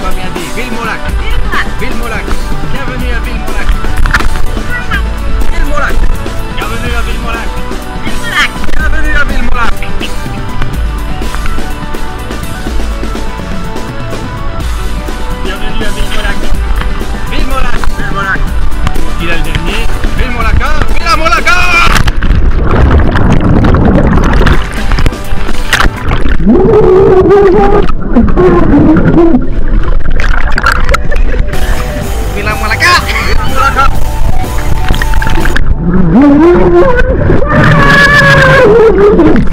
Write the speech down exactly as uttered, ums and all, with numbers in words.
pas bien dit. Villemolac. Villemolac. Bienvenue à Villemolac. Villemolac. Bienvenue à Villemolac. Bienvenue à Villemolac. Bienvenue à Villemolac. Villemolac. Villemolac. Il a le dernier. Villemolaca. Villemolaca. Villemolaca. Villemolaca.